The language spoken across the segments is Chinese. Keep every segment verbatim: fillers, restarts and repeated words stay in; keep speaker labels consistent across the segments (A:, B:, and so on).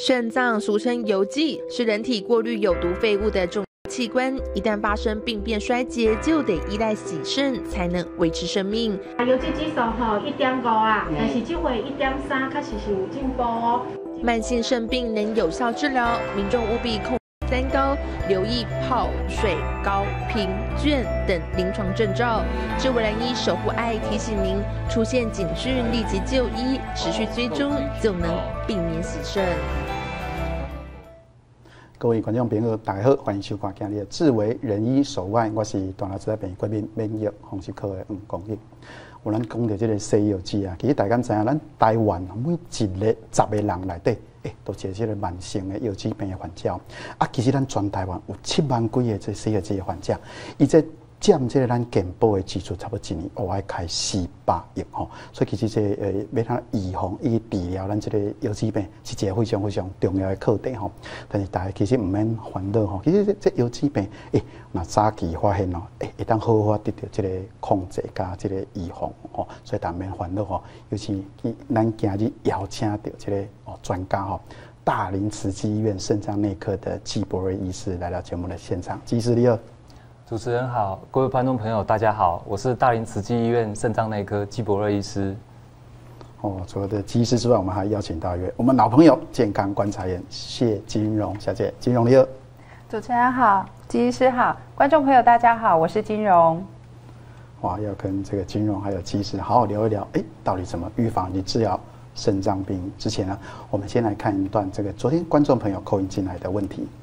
A: 肾脏俗称邮寄，是人体过滤有毒废物的重要器官。一旦发生病变衰竭，就得依赖洗肾才能维持生命。
B: 邮寄指数吼一点五啊，但是这回一点三，确实是有进步哦。
A: 慢性肾病能有效治疗，民众务必控三高，留意泡、水、高、贫、倦等临床症兆。知为人医守护爱提醒您，出现警讯立即就医，持续追踪就能避免洗肾。
C: 各位观众朋友，大家好，欢迎收看今日的智为人医守护爱，我是大老师在病贵宾免疫风湿科的黄光义。有咱讲到这个西药剂啊，其实大家知影，咱台湾每一个十个人内底，诶，都是这个慢性的药剂病的患者。啊，其实咱全台湾有七万几个这西药剂的患者，伊这占这个咱健保的支出差不多一年，我爱开四百亿吼。所以其实这呃要通预防以及治疗咱这个药剂病，是一个非常非常重要的课题吼。但是大家其实唔免烦恼吼，其实这这药剂病，诶，那早期发现哦，诶，会当好好得到这个控制加这个预防吼。所以大家唔免烦恼吼，尤其咱今日邀请到这个哦专家吼。大林慈济医院肾脏内科的纪博瑞医师来到节目的现场，纪医师你好。
D: 主持人好，各位观众朋友大家好，我是大林慈济医院肾脏内科纪博瑞医师。
C: 哦，除了的纪医师之外，我们还邀请到一位我们老朋友健康观察员谢金荣小姐，金荣你好。
E: 主持人好，纪医师好，观众朋友大家好，我是金荣。
C: 哇，要跟这个金荣还有纪医师好好聊一聊，哎，到底怎么预防及治疗肾脏病？之前呢，我们先来看一段这个昨天观众朋友扣音进来的问题。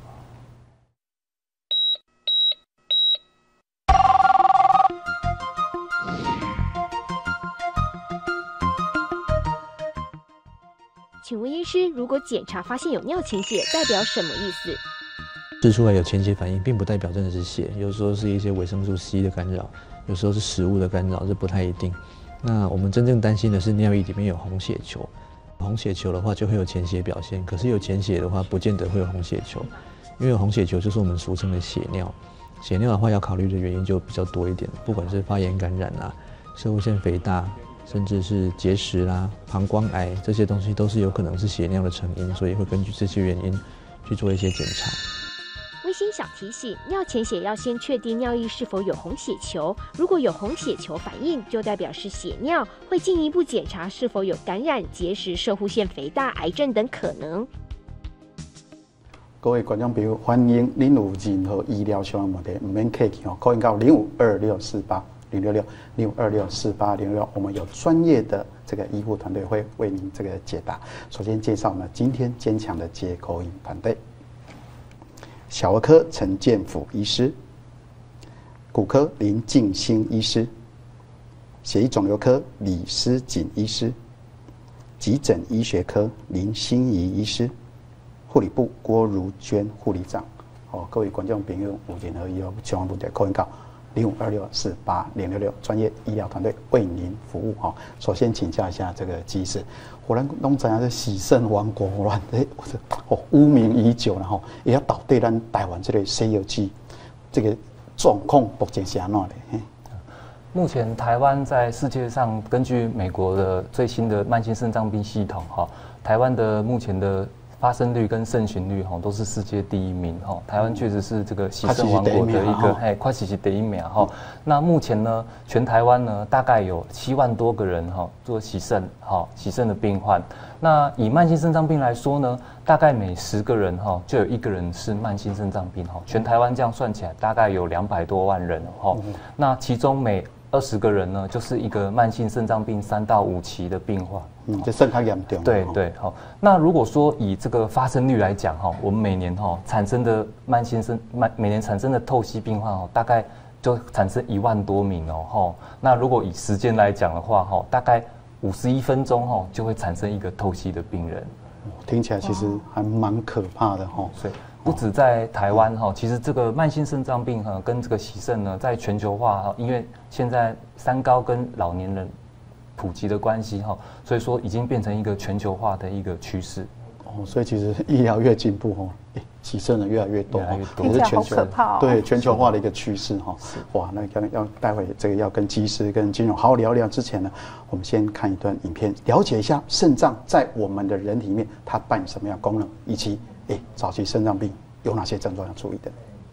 F: 请问医师，如果检查发现有尿潜血，代表什么意思？
G: 吃出来有潜血反应，并不代表真的是血，有时候是一些维生素 C 的干扰，有时候是食物的干扰，这不太一定。那我们真正担心的是尿液里面有红血球，红血球的话就会有潜血表现，可是有潜血的话，不见得会有红血球，因为有红血球就是我们俗称的血尿。血尿的话，要考虑的原因就比较多一点，不管是发炎感染啊、攝護腺肥大。甚至是结石啦、膀胱癌这些东西都是有可能是血尿的成因，所以会根据这些原因去做一些检查。
F: 温馨小提醒：尿潜血要先确定尿液是否有红血球，如果有红血球反应，就代表是血尿，会进一步检查是否有感染、结石、攝護腺肥大、癌症等可能。
C: 各位观众朋友，欢迎您有任何医疗相关问题，唔免客气哦，call in到零五二六四八。零六六零五二六四八零六，我们有专业的这个医护团队会为您这个解答。首先介绍呢，今天坚强的接口音团队：小儿科陈建甫医师，骨科林静兴医师，血液肿瘤科李思锦医师，急诊医学科林心怡医师，护理部郭如娟护理长。哦，各位观众朋友，有任何有相关问题，call in到零五二六四八零六六，专业医疗团队为您服务哈。首先请教一下这个技师，我们拢知影是洗肾王国乱，哎，哦，污名已久了哈，也要倒对咱台湾这个西药剂这个状况目前是安怎的？
D: 目前台湾在世界上，根据美国的最新的慢性肾脏病系统哈，台湾的目前的发生率跟盛行率哈都是世界第一名哈，台湾确实是这个洗肾王国的一个哎，快洗洗第一名哈。那目前呢，全台湾呢大概有七万多个人哈做洗肾哈洗肾的病患。那以慢性肾脏病来说呢，大概每十个人哈就有一个人是慢性肾脏病哈。全台湾这样算起来，大概有两百多万人哈。那其中每二十个人呢，就是一个慢性肾脏病三到五期的病患。
C: 嗯，这肾较严重。
D: 对对，好。那如果说以这个发生率来讲哈，我们每年哈产生的慢性肾慢每年产生的透析病患哦，大概就产生一万多名哦哈。那如果以时间来讲的话哈，大概五十一分钟哈就会产生一个透析的病人。
C: 听起来其实还蛮可怕的哈。
D: 对。不止在台湾哈，其实这个慢性肾脏病哈跟这个洗肾呢，在全球化哈，因为现在三高跟老年人普及的关系哈，所以说已经变成一个全球化的一个趋势。
C: 哦， 哦，所以其实医疗越进步哦，哎，牺牲人越来越多，
D: 越来越多
C: 也是全球
E: 可怕、哦、
C: 对全球化的一个趋势哈。哇，那要要待会这个要跟技师跟金融好好聊聊之前呢，我们先看一段影片，了解一下肾脏在我们的人体里面它扮演什么样的功能，以及哎早期肾脏病有哪些症状要注意的。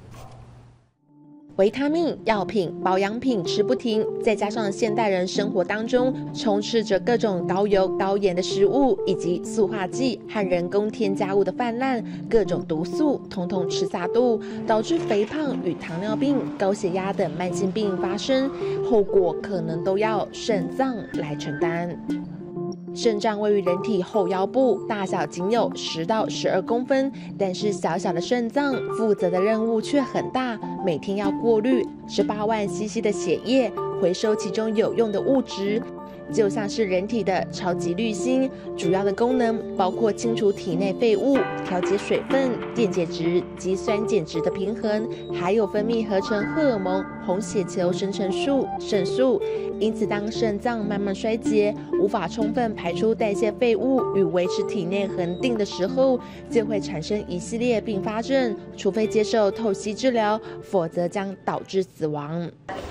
A: 维他命、药品、保养品吃不停，再加上现代人生活当中充斥着各种高油、高盐的食物，以及塑化剂和人工添加物的泛滥，各种毒素统统吃下肚，导致肥胖与糖尿病、高血压等慢性病发生，后果可能都要肾脏来承担。肾脏位于人体后腰部，大小仅有十到十二公分，但是小小的肾脏负责的任务却很大，每天要过滤十八万 C C 的血液，回收其中有用的物质。就像是人体的超级滤芯，主要的功能包括清除体内废物、调节水分、电解质及酸碱值的平衡，还有分泌合成荷尔蒙、红血球生成素、肾素。因此，当肾脏慢慢衰竭，无法充分排出代谢废物与维持体内恒定的时候，就会产生一系列并发症，除非接受透析治疗，否则将导致死亡。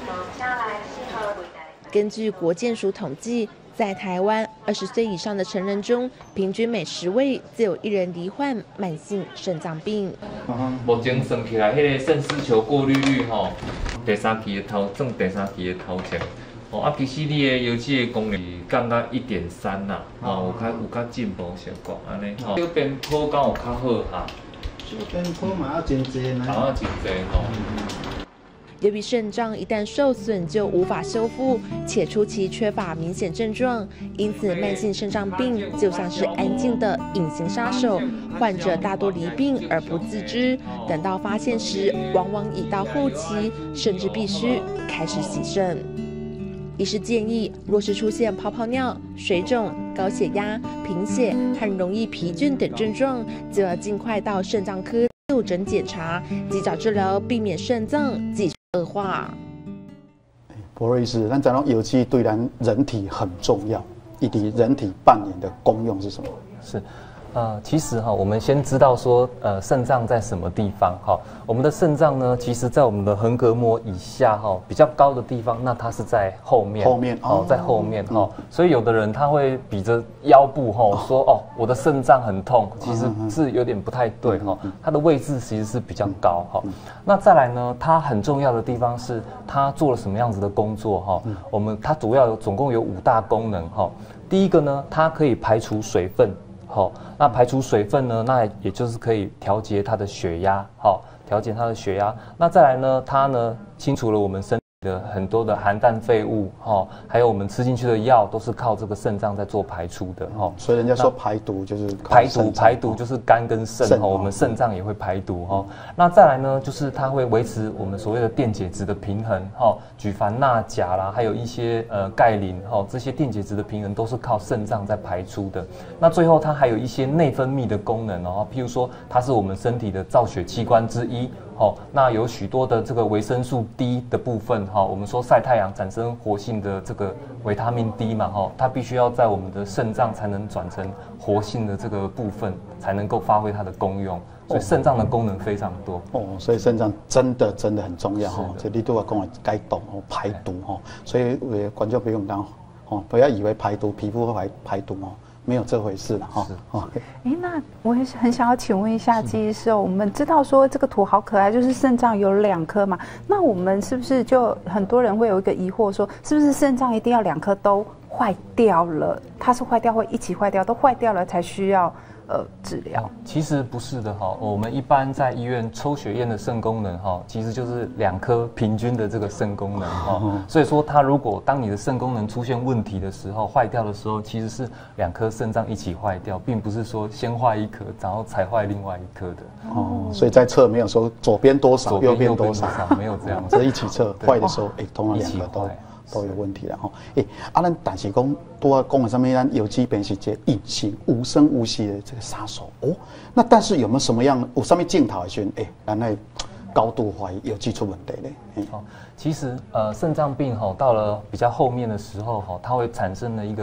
A: 根据国健署统计，在台湾二十岁以上的成人中，平均每十位就有一人罹患慢性肾脏病。
H: 目前算起来，迄个肾丝球过滤率吼，第三期的头算第三期的头前。哦啊，其实你的腰肌的功能降到一点三啦，哦，有较有较进步小讲安尼吼。这边口感有较好哈。
C: 这边口嘛要真济呢。
H: 啊，真济吼。
A: 由于肾脏一旦受损就无法修复，且初期缺乏明显症状，因此慢性肾脏病就像是安静的隐形杀手，患者大多罹病而不自知，等到发现时，往往已到后期，甚至必须开始洗肾。医师建议，若是出现泡泡尿、水肿、高血压、贫血和容易疲倦等症状，就要尽快到肾脏科就诊检查，及早治疗，避免肾脏继续恶化。
C: 博瑞医师，咱讲到油脂对咱人体很重要，以及人体扮演的功用是什么？
D: 是。呃，其实哈，我们先知道说，呃，肾脏在什么地方哈？我们的肾脏呢，其实在我们的横膈膜以下哈，比较高的地方，那它是在后面，
C: 后面
D: 哦，在后面哈、嗯。所以有的人他会比着腰部哈、哦，说哦，我的肾脏很痛，其实是有点不太对哈、哦。它的位置其实是比较高哈、哦。那再来呢，它很重要的地方是它做了什么样子的工作哈、哦？我们它主要有总共有五大功能哈、哦。第一个呢，它可以排除水分。好、哦，那排除水分呢？那也就是可以调节它的血压，好、哦，调节它的血压。那再来呢，它呢清除了我们身体的很多的含氮废物，哈、哦，还有我们吃进去的药都是靠这个肾脏在做排出的，哈、哦。
C: 所以人家说排毒就是
D: 排毒，排毒就是肝跟肾，哈、哦，我们肾脏也会排毒，哈、哦。那再来呢，就是它会维持我们所谓的电解质的平衡，哈、哦，举凡钠、钾啦，还有一些呃钙磷，哈、哦，这些电解质的平衡都是靠肾脏在排出的。那最后它还有一些内分泌的功能哦，譬如说它是我们身体的造血器官之一。哦，那有许多的这个维生素 D 的部分，哈、哦，我们说晒太阳产生活性的这个维他命 D 嘛，哈、哦，它必须要在我们的肾脏才能转成活性的这个部分，才能够发挥它的功用。所以肾脏的功能非常多。
C: 哦，所以肾脏真的真的很重要哈。这你都要讲解毒哦，排毒哈。所以呃，观众朋友们当哦，不要以为排毒皮肤会排排毒哦。没有这回事了哈。哦，
E: 哎，那我也很想要请问一下季医师哦，我们知道说这个图好可爱，就是肾脏有两颗嘛，那我们是不是就很多人会有一个疑惑说，是不是肾脏一定要两颗都坏掉了？它是坏掉会一起坏掉，都坏掉了才需要呃治疗？
D: 其实不是的哈，我们一般在医院抽血验的肾功能哈，其实就是两颗平均的这个肾功能哈。所以说，它如果当你的肾功能出现问题的时候，坏掉的时候，其实是两颗肾脏一起坏掉，并不是说先坏一颗，然后才坏另外一颗的。
C: 哦，所以在测没有说左边多少，右边多少，
D: 没有这样，
C: 这一起测，坏的时候，哎，通常两个都。都有问题了哈，诶、欸，啊，咱但是讲多讲的上面，咱油脂便是这隐形、无声无息的这个杀手哦。那但是有没有什么样有上面镜头的时候，哎、欸，咱来高度怀疑油脂出问题嘞？
D: 好、哦，其实呃，肾脏病哈、哦，到了比较后面的时候哈、哦，它会产生了一个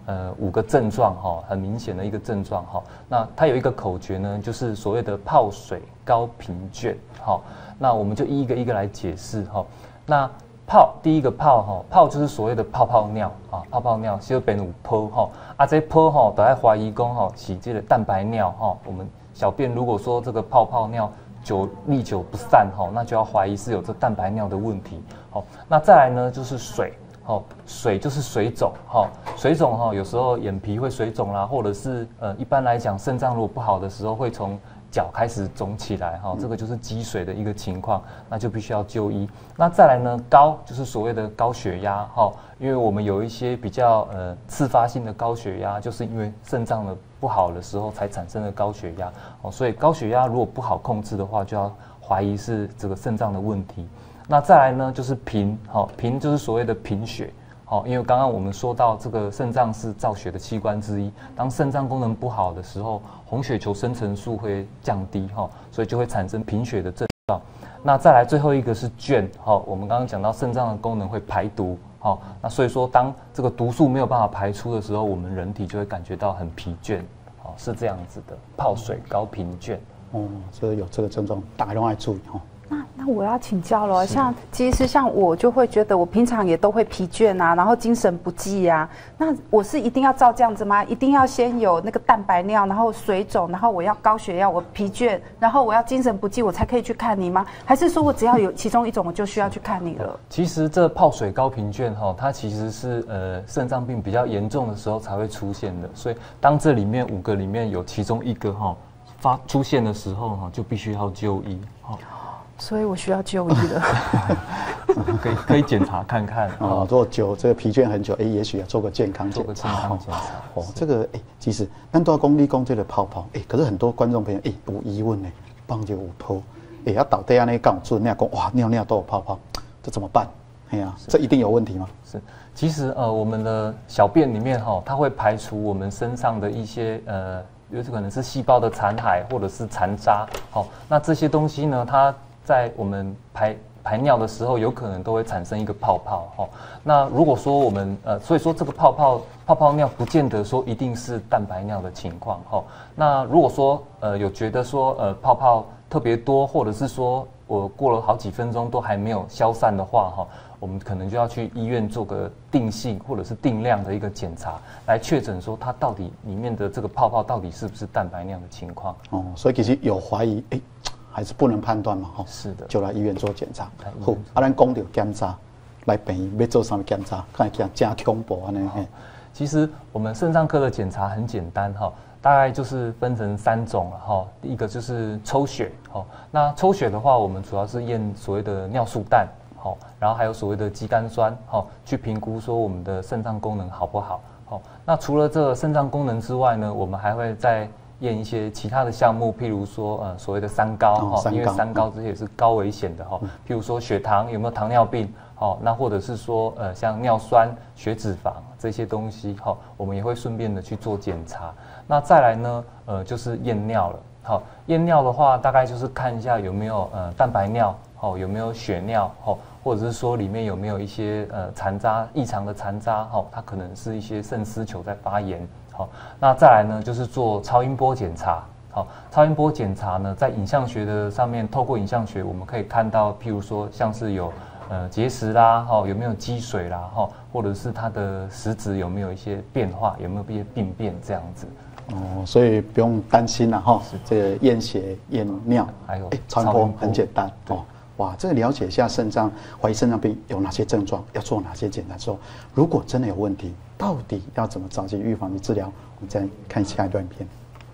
D: 呃五个症状哈，很明显的一个症状哈。那它有一个口诀呢，就是所谓的泡水高频倦哈。那我们就一个一个来解释哈。那泡第一个泡哈，泡就是所谓的泡泡尿啊，泡泡尿小便有泡哈，啊这泡哈都要怀疑讲哈是这个蛋白尿哈。我们小便如果说这个泡泡尿久历久不散哈，那就要怀疑是有这蛋白尿的问题。好，那再来呢就是水。哦，水就是水肿，哈、哦，水肿哈、哦，有时候眼皮会水肿啦，或者是呃，一般来讲肾脏如果不好的时候，会从脚开始肿起来，哈、哦，这个就是积水的一个情况，那就必须要就医。那再来呢，高就是所谓的高血压，哈、哦，因为我们有一些比较呃次发性的高血压，就是因为肾脏的不好的时候才产生的高血压，哦，所以高血压如果不好控制的话，就要怀疑是这个肾脏的问题。那再来呢，就是贫，好，贫就是所谓的贫血，好，因为刚刚我们说到这个肾脏是造血的器官之一，当肾脏功能不好的时候，红血球生成数会降低，哈，所以就会产生贫血的症状。那再来最后一个是倦，好，我们刚刚讲到肾脏的功能会排毒，好，那所以说当这个毒素没有办法排出的时候，我们人体就会感觉到很疲倦，好，是这样子的，泡水高贫倦。
C: 哦，所以有这个症状，大家都要注意哈。
E: 那那我要请教了，像其实像我就会觉得我平常也都会疲倦啊，然后精神不济啊。那我是一定要照这样子吗？一定要先有那个蛋白尿，然后水肿，然后我要高血压，我疲倦，然后我要精神不济，我才可以去看你吗？还是说我只要有其中一种，我就需要去看你了？
D: 其实这泡水高贫倦哈，它其实是呃肾脏病比较严重的时候才会出现的，所以当这里面五个里面有其中一个哈发出现的时候哈，就必须要就医哈。
E: 所以我需要就医了，
D: 可以可以检查看看
C: 哦。如果久这个疲倦很久，哎，也许要做个健康检查。
D: 做个健康检查。
C: 哦，这个哎，其实咱都要讲你讲这个泡泡，哎，可是很多观众朋友哎有疑问呢，棒就有泡，哎，要到底安尼讲准，那样讲哇尿尿都有泡泡，这怎么办？哎呀，这一定有问题吗？
D: 是，其实呃我们的小便里面哈，它会排除我们身上的一些呃。有可能是细胞的残骸或者是残渣，好，那这些东西呢，它在我们排排尿的时候，有可能都会产生一个泡泡，哈。那如果说我们呃，所以说这个泡泡泡泡尿不见得说一定是蛋白尿的情况，哈。那如果说呃有觉得说呃泡泡特别多，或者是说我过了好几分钟都还没有消散的话，哈。我们可能就要去医院做个定性或者是定量的一个检查，来确诊说它到底里面的这个泡泡到底是不是蛋白尿的情况。
C: 哦，所以其实有怀疑，哎，还是不能判断嘛，哈。
D: 是的，
C: 就来医院做检查。好，啊，咱讲到检查，来病院要做什么检查？看起来真恐怖安尼。
D: 其实我们肾脏科的检查很简单哈，大概就是分成三种了哈。第一个就是抽血，哈，那抽血的话，我们主要是验所谓的尿素氮。好，然后还有所谓的肌酐酸，好，去评估说我们的肾脏功能好不好。好，那除了这个肾脏功能之外呢，我们还会再验一些其他的项目，譬如说呃所谓的三高哈、哦，因为三高这些也是高危险的哈、哦，譬如说血糖有没有糖尿病，好、哦，那或者是说呃像尿酸、血脂肪这些东西，好、哦，我们也会顺便的去做检查。那再来呢，呃就是验尿了。好，验尿的话，大概就是看一下有没有呃蛋白尿，哦有没有血尿，哦或者是说里面有没有一些呃残渣异常的残渣，哦它可能是一些肾丝球在发炎。好，那再来呢就是做超音波检查。好，超音波检查呢，在影像学的上面，透过影像学我们可以看到，譬如说像是有呃结石啦，哈有没有积水啦，哈或者是它的实质有没有一些变化，有没有一些病变这样子。
C: 哦，所以不用担心了哈。这个验血、验尿，
D: 还有
C: 超音波很简单哦。哇，这个了解一下肾脏怀疑肾脏病有哪些症状，要做哪些检查之后，如果真的有问题，到底要怎么早期预防与治疗？我们再看下一段影片。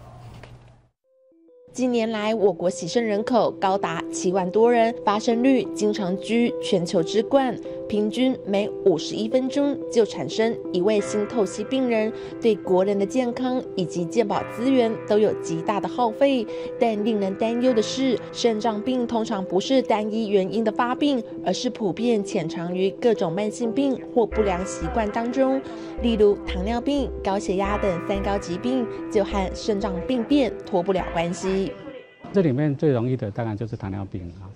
A: 近年来，我国洗肾人口高达七万多人，发生率经常居全球之冠，平均每五十一分钟就产生一位新透析病人，对国人的健康以及健保资源都有极大的耗费。但令人担忧的是，肾脏病通常不是单一原因的发病，而是普遍潜藏于各种慢性病或不良习惯当中，例如糖尿病、高血压等三高疾病，就和肾脏病变脱不了关系。
I: 这里面最容易的当然就是糖尿病啊，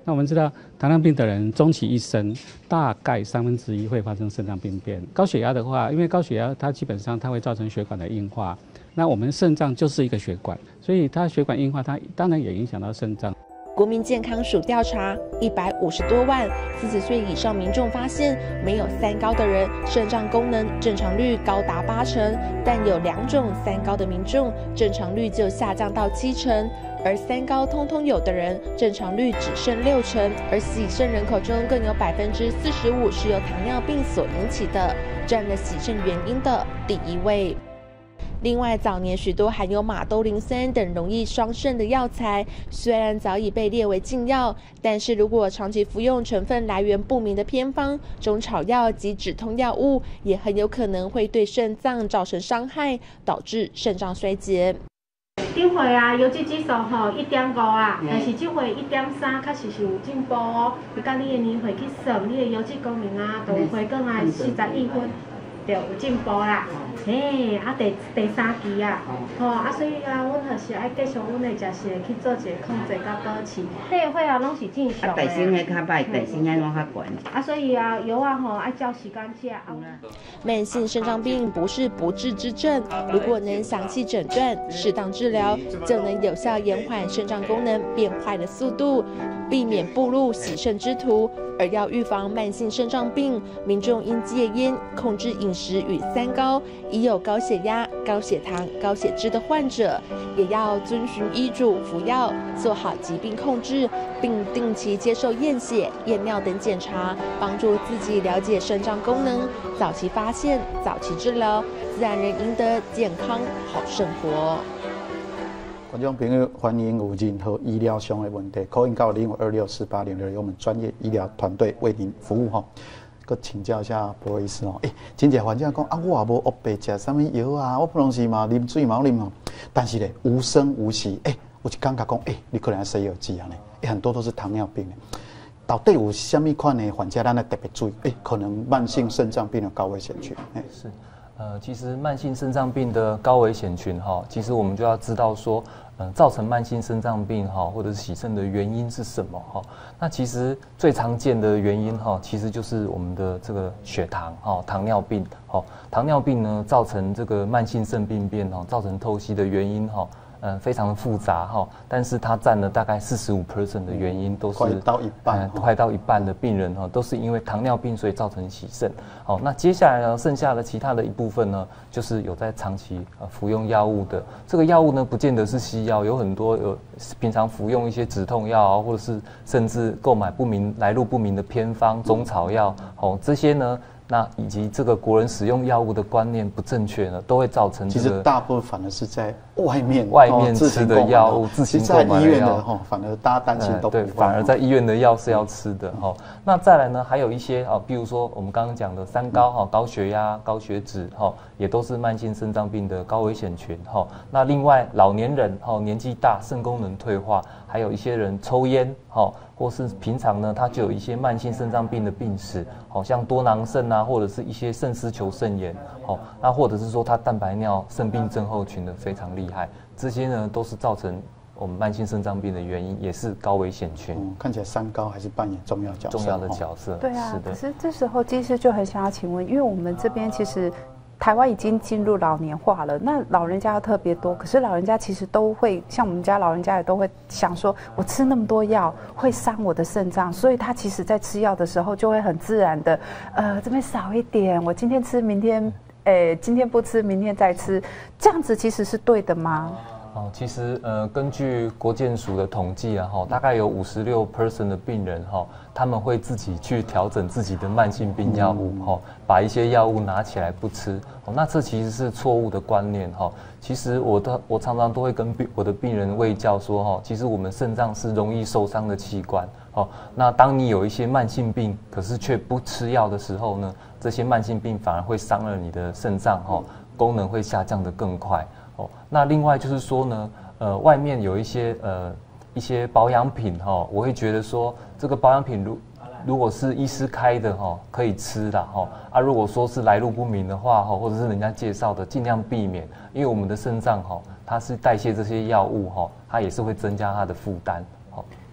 I: 那我们知道，糖尿病的人终其一生，大概三分之一会发生肾脏病变。高血压的话，因为高血压它基本上它会造成血管的硬化，那我们肾脏就是一个血管，所以它血管硬化，它当然也影响到肾脏。
A: 国民健康署调查，一百五十多万四十岁以上民众发现，没有三高的人肾脏功能正常率高达八成，但有两种三高的民众正常率就下降到七成，而三高通通有的人正常率只剩六成，而洗肾人口中更有百分之四十五是由糖尿病所引起的，占了洗肾原因的第一位。另外，早年许多含有马兜铃酸等容易伤肾的药材，虽然早已被列为禁药，但是如果长期服用成分来源不明的偏方、中草药及止痛药物，也很有可能会对肾脏造成伤害，导致肾脏衰竭。
B: 顶回啊，油脂指数吼一点五啊，但是这回一点三，确实是有进步哦。你甲你的年岁去算，你的油脂功能啊，都有回降来四十一分。就有进步啦，嘿，啊第第三期啊，吼、哦、啊，所以啊，阮就是爱继续阮的食食去做一个控制甲保持，这个血啊拢是正常的。啊，大升的较歹，大升的拢较悬。啊，所以啊，药啊吼爱照时间吃。
A: 慢性肾脏病不是不治之症，如果能详细诊断、适当治疗，就能有效延缓肾脏功能变坏的速度，避免步入洗肾之途。而要预防慢性肾脏病，民众应戒烟，控制饮食与三高。已有高血压、高血糖、高血脂的患者，也要遵循医嘱服药，做好疾病控制，并定期接受验血、验尿等检查，帮助自己了解肾脏功能，早期发现、早期治疗，自然能赢得健康好生活。
C: 观众朋友，欢迎有任何医疗上的问题，可以到零五二六四八零六六，我们专业医疗团队为您服务哈。佮请教一下博医师哦，诶、欸，真侪患者讲啊，我也无黑白食什么药啊，我不拢是嘛啉水嘛啉哦，但是咧无声无息，诶、欸，有一感觉讲，诶、欸，你可能要西药剂啊呢，诶、欸，很多都是糖尿病的。到底有什么款的患者咱要特别注意？诶、欸，可能慢性肾脏病的高危险群。诶、欸，
D: 是。呃，其实慢性肾脏病的高危险群哈，其实我们就要知道说，呃，造成慢性肾脏病哈，或者是洗肾的原因是什么哈？那其实最常见的原因哈，其实就是我们的这个血糖哈，糖尿病哈，糖尿病呢造成这个慢性肾病变哈，造成透析的原因哈。呃，非常复杂哈，但是它占了大概四十五 percent 的原因都是
C: 快到一半、
D: 呃，快到一半的病人哈，都是因为糖尿病所以造成洗肾。好，那接下来呢，剩下的其他的一部分呢，就是有在长期呃服用药物的。这个药物呢，不见得是西药，有很多有平常服用一些止痛药啊，或者是甚至购买不明来路不明的偏方、中草药，哦，这些呢。那以及这个国人使用药物的观念不正确呢，都会造成这个。
C: 其实大部分反而是在外面
D: 外面吃的药物，自行购买的药。
C: 在医院的哈，反而大家担心都不、
D: 呃、对，反而在医院的药是要吃的哈、嗯。那再来呢，还有一些啊，比如说我们刚刚讲的三高哈，高血压、高血脂哈，也都是慢性肾脏病的高危险群哈。那另外老年人哈，年纪大，肾功能退化，还有一些人抽烟哈。或是平常呢，他就有一些慢性肾脏病的病史，好像多囊肾啊，或者是一些肾丝球肾炎，好，那或者是说他蛋白尿肾病症候群的非常厉害，这些呢都是造成我们慢性肾脏病的原因，也是高危险群。
C: 嗯，看起来三高还是扮演重要角色，
D: 重要的角色。
E: 对啊，
D: 是的。
E: 可是这时候技师就很想要请问，因为我们这边其实。台湾已经进入老年化了，那老人家特别多，可是老人家其实都会像我们家老人家也都会想说，我吃那么多药会伤我的肾脏，所以他其实在吃药的时候就会很自然的，呃，这边少一点，我今天吃，明天，诶，今天不吃，明天再吃，这样子其实是对的吗？
D: 哦，其实呃，根据国健署的统计啊，哈，大概有五十六 percent 的病人哈，他们会自己去调整自己的慢性病药物哈，把一些药物拿起来不吃。哦，那这其实是错误的观念哈。其实我的我常常都会跟我的病人卫教说哈，其实我们肾脏是容易受伤的器官。哦，那当你有一些慢性病，可是却不吃药的时候呢，这些慢性病反而会伤了你的肾脏哈，功能会下降得更快。哦，那另外就是说呢，呃，外面有一些呃一些保养品哈、哦，我会觉得说这个保养品如如果是医师开的哈、哦，可以吃的哈、哦、啊，如果说是来路不明的话哈、哦，或者是人家介绍的，尽量避免，因为我们的肾脏哈、哦，它是代谢这些药物哈、哦，它也是会增加它的负担。好、哦，
E: 哎，那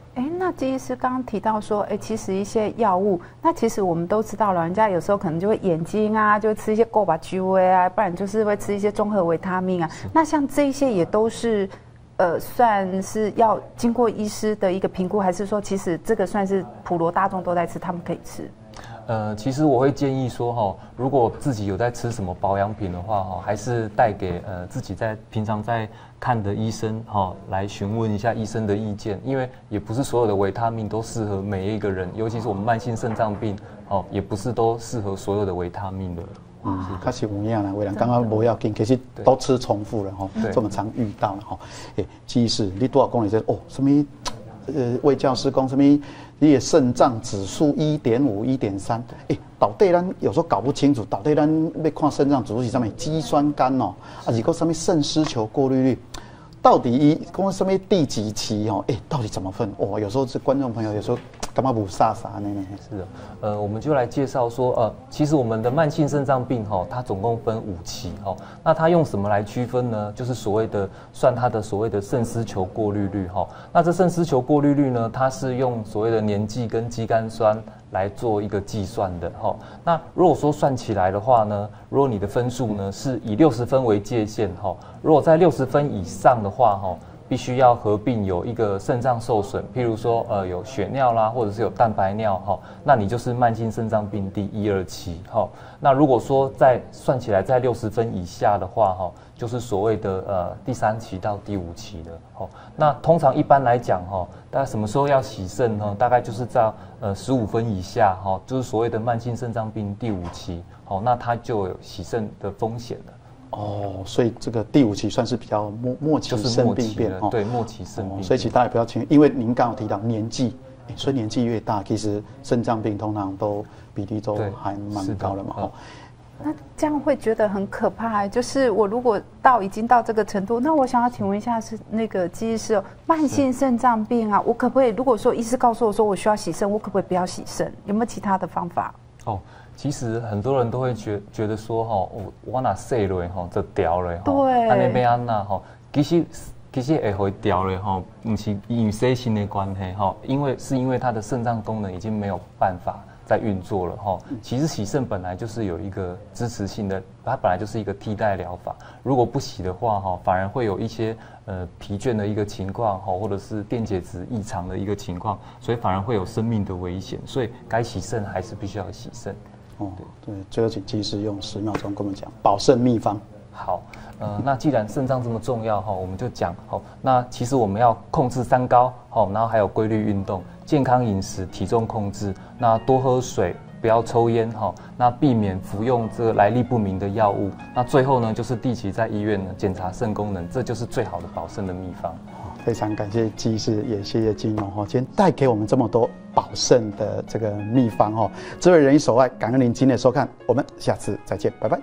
E: 那金医师刚刚提到说，哎，其实一些药物，那其实我们都知道，老人家有时候可能就会眼睛啊，就会吃一些够把 G V 啊，不然就是会吃一些综合维他命啊。那像这些也都是，呃，算是要经过医师的一个评估，还是说其实这个算是普罗大众都在吃，他们可以吃？
D: 呃，其实我会建议说哈，如果自己有在吃什么保养品的话哈，还是带给呃自己在平常在看的医生哈来询问一下医生的意见，因为也不是所有的维他命都适合每一个人，尤其是我们慢性肾脏病哦，也不是都适合所有的维他命的。
C: 嗯，确实有影啦，为人刚刚不要紧，其实都吃重复了哈，这么常遇到了哈。诶，其实你多少公里在哦，什么呃卫教师讲什么？你的肾脏指数一点五、一点三，哎，到底咱有时候搞不清楚，到底咱要看肾脏指数是什么？肌酸酐哦，啊，是个什么肾丝球过滤率？到底一讲什么第几期哦？哎，到底怎么分？哦，有时候是观众朋友有时候干嘛不傻傻呢？
D: 是的，呃，我们就来介绍说，呃，其实我们的慢性肾脏病哈、哦，它总共分五期哈、哦。那它用什么来区分呢？就是所谓的算它的所谓的肾丝球过滤率哈、哦。那这肾丝球过滤率呢，它是用所谓的年纪跟肌酐酸来做一个计算的哈、哦。那如果说算起来的话呢，如果你的分数呢是以六十分为界限哈、哦，如果在六十分以上的话哈、哦。必须要合并有一个肾脏受损，譬如说呃有血尿啦，或者是有蛋白尿哈，那你就是慢性肾脏病第一二期哈。那如果说在算起来在六十分以下的话哈，就是所谓的呃第三期到第五期的哈。那通常一般来讲哈，大概什么时候要洗肾呢？大概就是在呃十五分以下哈，就是所谓的慢性肾脏病第五期，好，那它就有洗肾的风险了。
C: 哦，所以这个第五期算是比较末末期肾病变
D: 哦，对，末期肾病变、哦。
C: 所以其实大家不要轻，因为您刚刚提到年纪，所以年纪越大，其实肾脏病通常都比例都还蛮高的嘛。哦，
E: 那这样会觉得很可怕。就是我如果到已经到这个程度，那我想要请问一下，是那个基医师哦，慢性肾脏病啊，我可不可以？如果说医师告诉我说我需要洗肾，我可不可以不要洗肾？有没有其他的方法？
D: 哦。其实很多人都会觉觉得说哈，我我哪洗了哈就掉了哈，
E: 对，
D: 安尼要安那哈，其实其实会会掉了哈，不是因为洗肾的关系哈，因为是因为它的肾脏功能已经没有办法在运作了哈。其实洗肾本来就是有一个支持性的，它本来就是一个替代疗法。如果不洗的话哈，反而会有一些呃疲倦的一个情况哈，或者是电解质异常的一个情况，所以反而会有生命的危险。所以该洗肾还是必须要洗肾。
C: 哦，对，最后请技师用十秒钟跟我们讲保肾秘方。
D: 好，呃，那既然肾脏这么重要哈，我们就讲好。那其实我们要控制三高，好，然后还有规律运动、健康饮食、体重控制，那多喝水，不要抽烟哈，那避免服用这个来历不明的药物。那最后呢，就是定期在医院呢检查肾功能，这就是最好的保肾的秘方。
C: 非常感谢技师，也谢谢金融哈，今天带给我们这么多保肾的这个秘方哈。这位仁医手爱，感恩您今天的收看，我们下次再见，拜拜。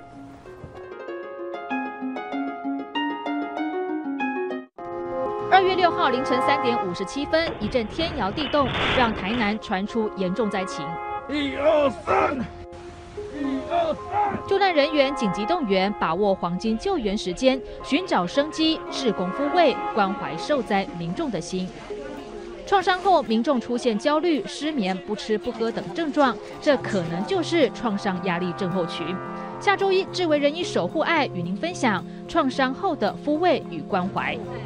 J: 二月六号凌晨三点五十七分，一阵天摇地动，让台南传出严重灾情。一二三。救难人员紧急动员，把握黄金救援时间，寻找生机，志工抚慰，关怀受灾民众的心。创伤后，民众出现焦虑、失眠、不吃不喝等症状，这可能就是创伤压力症候群。下周一，智为人医守护爱与您分享创伤后的抚慰与关怀。